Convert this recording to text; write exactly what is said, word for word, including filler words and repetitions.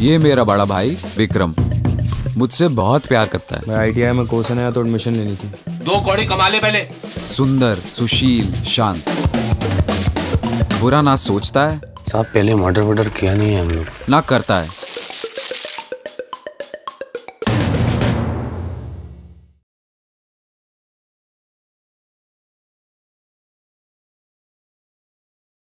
ये मेरा बड़ा भाई विक्रम मुझसे बहुत प्यार करता है। मैं आई टी आई में कोर्स है तो एडमिशन लेनी थी। दो कौड़ी कमा ले पहले। सुंदर, सुशील, शांत, बुरा ना सोचता है साहब पहले मर्डर वर्डर किया नहीं है हम लोग। ना करता है।